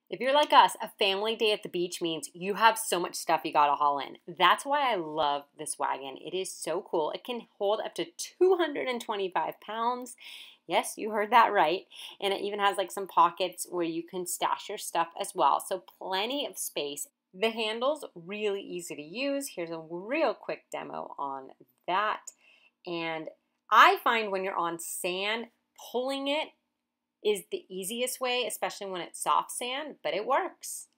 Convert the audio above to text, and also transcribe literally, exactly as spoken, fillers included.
If you're like us, a family day at the beach means you have so much stuff you gotta haul in. That's why I love this wagon. It is so cool. It can hold up to two hundred twenty-five pounds. Yes, you heard that right. And it even has like some pockets where you can stash your stuff as well. So plenty of space. The handle's really easy to use. Here's a real quick demo on that. And I find when you're on sand, pulling it is the easiest way, especially when it's soft sand, but it works.